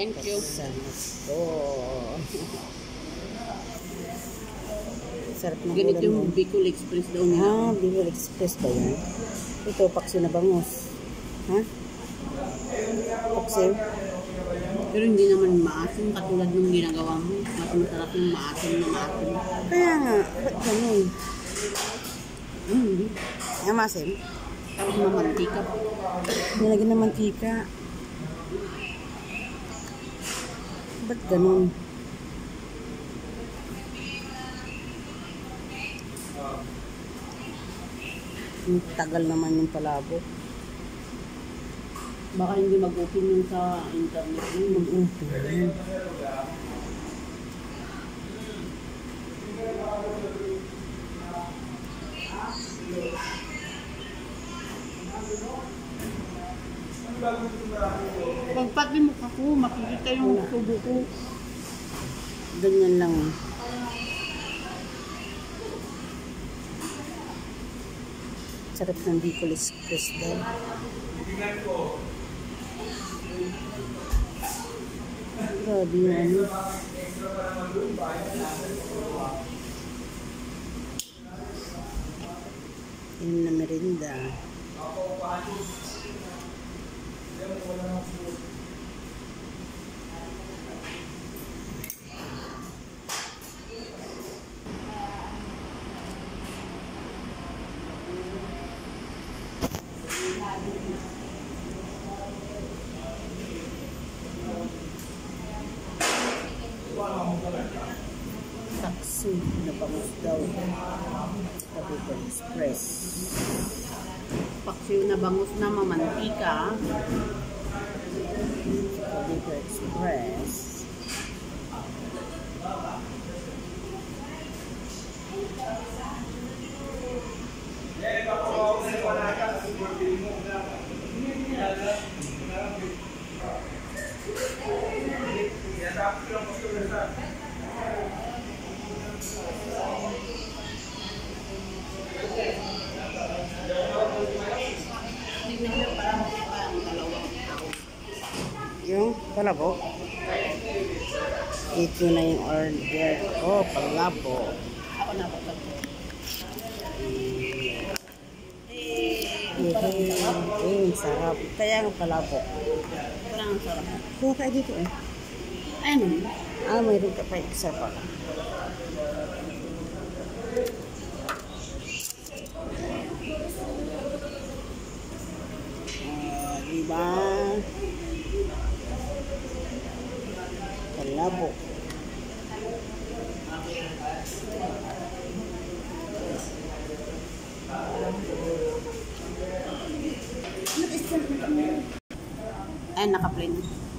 Thank you. Sarap ng ganito ulam yung mo. Bicol Express daw nila. Ah, Bicol Express ba yan? Ito, paksiw na bangus. Ha? Paksiw? Pero hindi naman maasim katulad nung ginagawa mo. Mas masarap yung maasim na maasim. Kaya nga, ba't ganun? Hindi. Ay, masim? Tapos mamantika. Nilagyan ng mantika. Ba't ganun? Ang tagal naman yung palabo. Baka hindi mag-open yung sa internet. Mag-open. Pagpati mo ako, makikita yung tubo ko. Ganyan lang. Sarap ng Bicol Express daw. Grabe yung ano. Yun na merinda. Taxi na bangus daw. Sa Bicol Express. Paksiw na bangus na mamantika. Sa Bicol Express. Yung palabok. Ito na yung order ko, palabok. Ako na po. Sarap. Kaya ang palabok. Parang sarap. Kuha kayo dito eh. Ayun. Ah, mayroon ka pa isa pala. Diba? Palabok. Ayun, naka-print.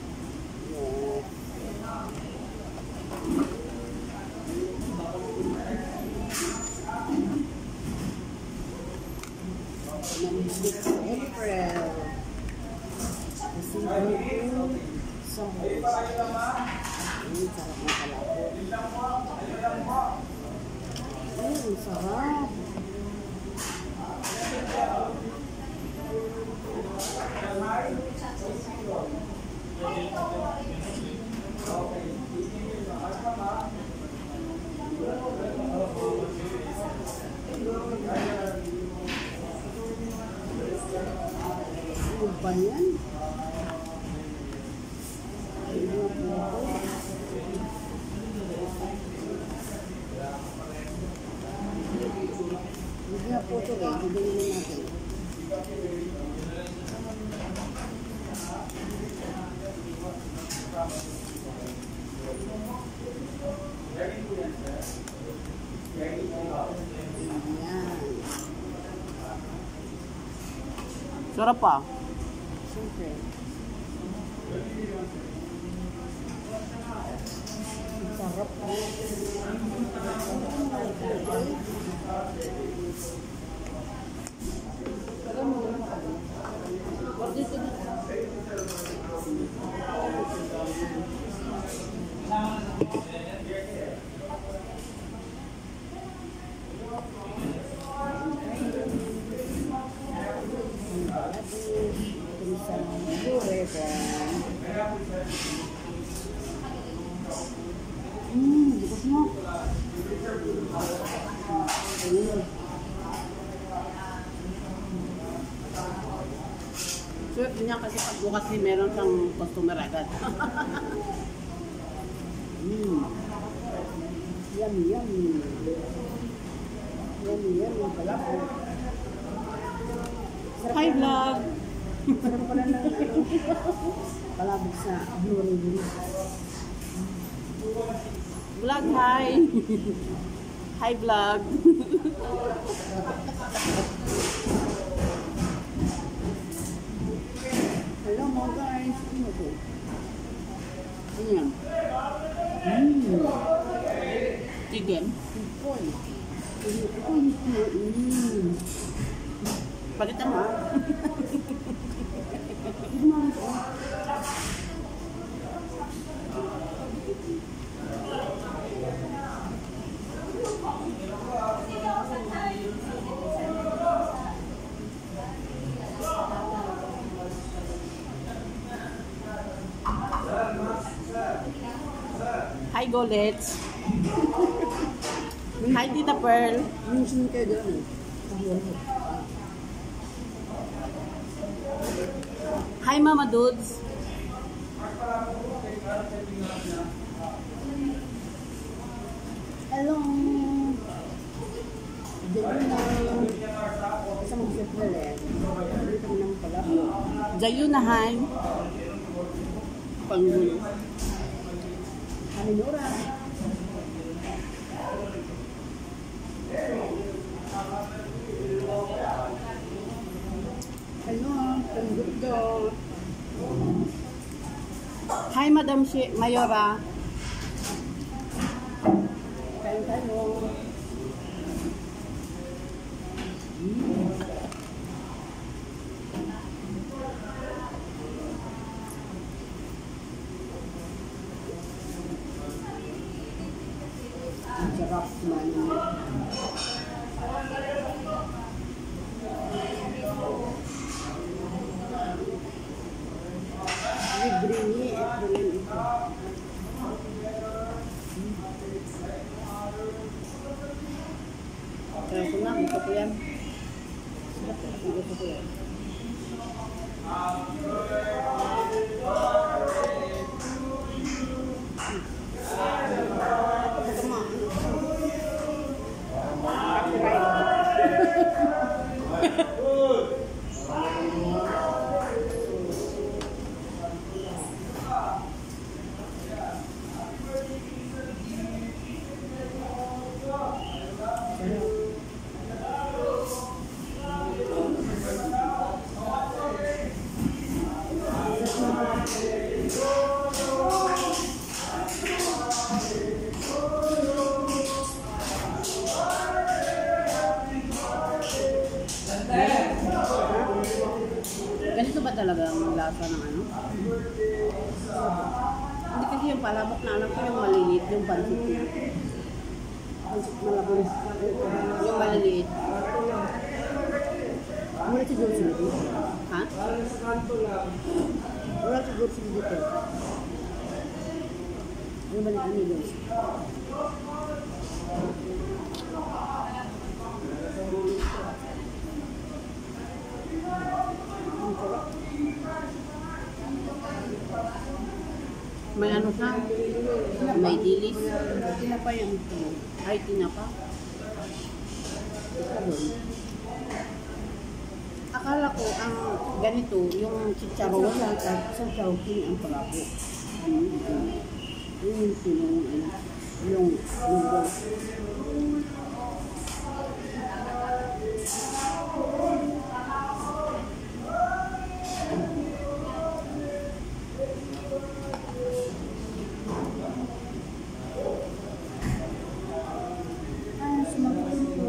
April. Kasi sa sarap ng palabok. Ang sarap. Ano ba yan? Hindi na po ito eh. Bibili natin. Sarap pa. Siyempre. Sarap po. Isang Bukas mo. Sure, niya kasi pag bukas ni meron siyang customer agad. Yummy, yummy. Yummy, yummy. Palabok. Hi vlog! Sarap pala ng palabok sa Blue Ribbon. Vlog, hi! Hi vlog! Hello mo guys. Ano to? Ano yan? Chicken? Ipon. Palitan mo. Hi Golets! Hi Tita Pearl! Minsan kayo doon. Hi Mama Dudes! Hello. Diyan na. Isang mag-set na lang. Dito mo ng palabok. Jayuna, hi! Panggulo. Aminura. Hello, Tanggutdo. Hi Madam Mayora! Kayo. Ang sarap man. Libre ni April ito. Kaya ko na, gusto ko yan. Gusto ko yan. Ganito ba talaga ang lasa ng ano? Hindi kasi yung palabok na alam ko yung maliliit, yung pansit niya. Pansit malabon. Yung maliliit. Wala siguro sila dito. Ha? Wala siguro sila dito. Ano ba na ano yun? May ano siya? May dilis. Tinapa yan ito. Ay, tinapa. Akala ko ang ganito, yung chicharon. Sa Chowking ang palabo. Yun yung sinong yung noodles. Ay, sumagot ito.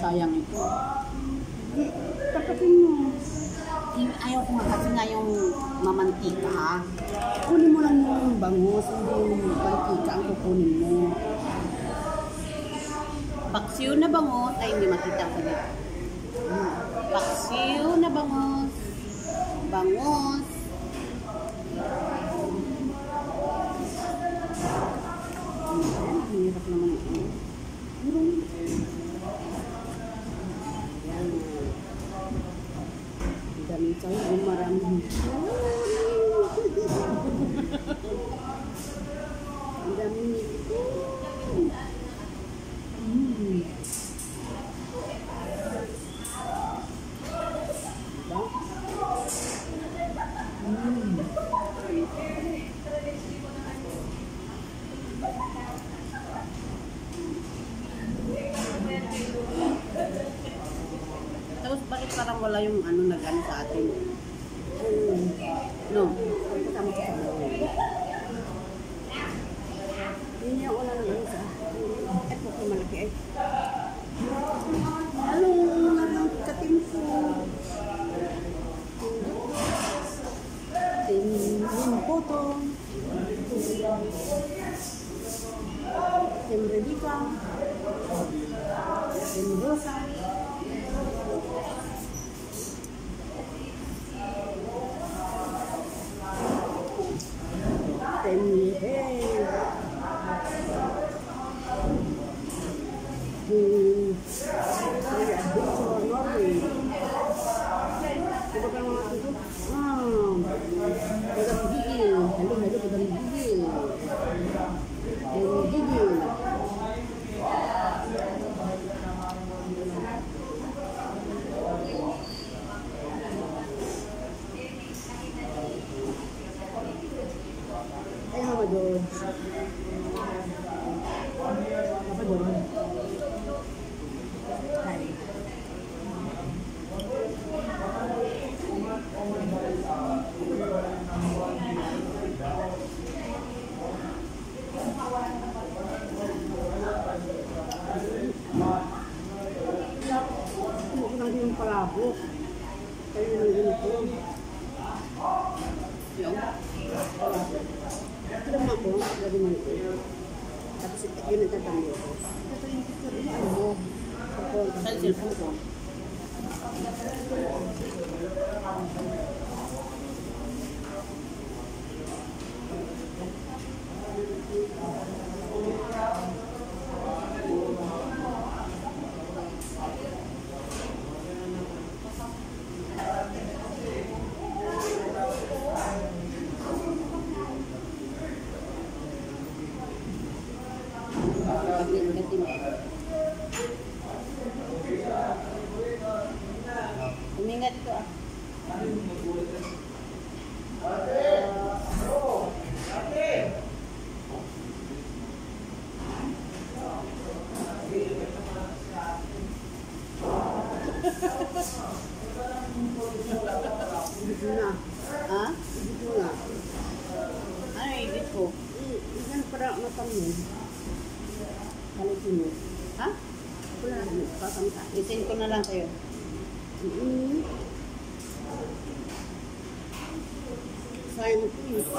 sayang ito. Tapatin mo. Ayaw ko nga kasi nga yung mamantika. Kunin mo lang yung bangus, hindi yung mantika ang kukunin mo. Paksiw na bangus. Ay, hindi makita ko dito. Paksiw na bangus. Bangus. Hirap naman ito. Dami tayo, marami. Ang dami nito. Diba? Tapos bakit parang wala yung ano nag-ano sa atin? No? Kasama sa kanya. Yun yung una ng isa. Ito ko malaki eh. Anong katimpo? Timpo to. Tim Redica. Tim Rosa. Tim Yehel. Norway. Ito ka mga ito? Kadang gigil. Halo, kadang gigil. Gigil. Ay, Mama George. Papa George. Hi. Ano ko lang yung palabok. Kayo yung ganito. Yung? Ito naman ako, lagi mo ito. Tapos yun ang tatamyo ko. Ito yung picture, ano mo? Sa cellphone ko. Umingat ito ah. Dito na. Ha? Dito na. Ano yung edit ko? Ilan para matamyo. Kalitin mo. Ha? Wala na. Pakamta. Isend ko na lang sa'yo. Sign please.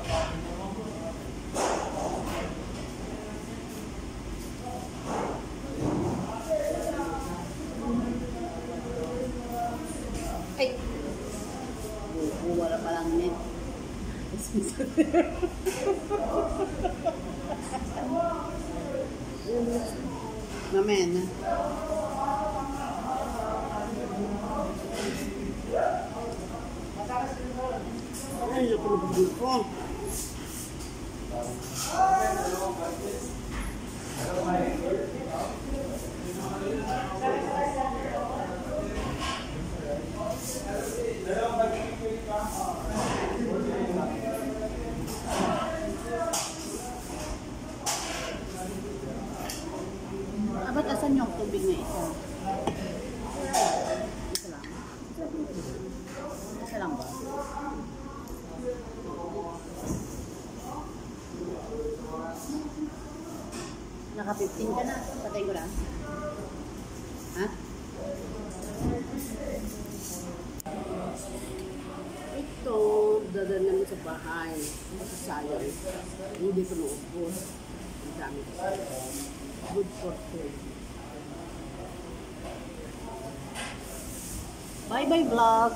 Ay! Wala pa lang net. Mamaya na. Ay, naku, nabagin ko. Ba't asan yung tubig na isa? Isa lang. Isa lang ba? Naka 15 ka na. Patay ko lang. Ha? dadalhin namin sa bahay. Kasi sayang. Hindi ko naubos. Ang dami. Good for food. Bye-bye vlog.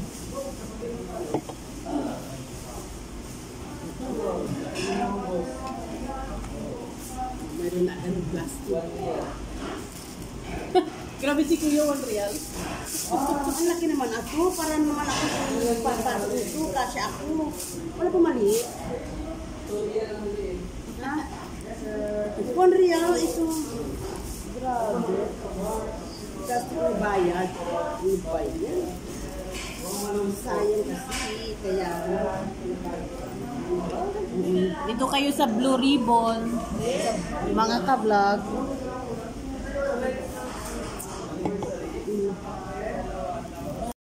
Meron na agad plastic. Grabe si Kuya, 1 real. Ang laki naman ako. Para naman ako pagpasok ito. Kasi ako. Wala pa maliit. Ha? 1 real ito. Grabe. Kasi may bayad. May bayad. Sayang kasi. Kaya Dito kayo sa Blue Ribbon. Mga ka-vlog.